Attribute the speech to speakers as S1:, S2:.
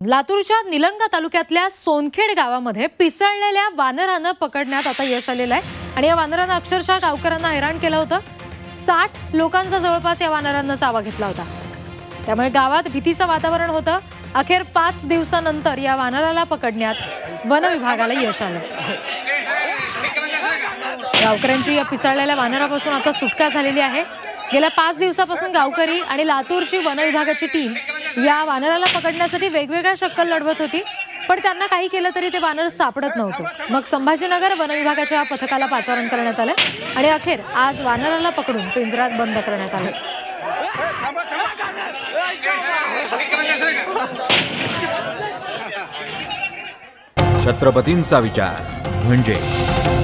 S1: लातूरच्या निलंगा तालुक्यातल्या सोनखेड गावामध्ये पिसळलेल्या वानरानं पकडण्यात आता यश आलेलं आहे आणि या वानरानं अक्षरशः गावकऱ्यांना हैराण केलं होतं। 60 लोकांचा जवळपास या वानरांना चावा घेतला होता। त्यामुळे गावात भीतीचं वातावरण होतं। अखेर 5 दिवसानंतर या वानराला पकडण्यात वन विभागाला यश आलं। गावकऱ्यांची या पिसळलेल्या वानरापासून आता सुटका झालेली आहे। गेल्या 5 दिवसापासून गावकरी आणि लातूरची वन विभागाची टीम या वानराला पकडण्यासाठी वेगवेगळ्या शक्कल लढवत होती, पण त्यांना काही केलं तरी ते वानर सापडत नव्हतं। मग संभाजीनगर वन विभागाच्या पथकाला पाचारण करण्यात आलं आणि अखेर आज वानराला पकडून पिंजऱ्यात बंद करण्यात आलं।
S2: छत्रपतींचा विचार म्हणजे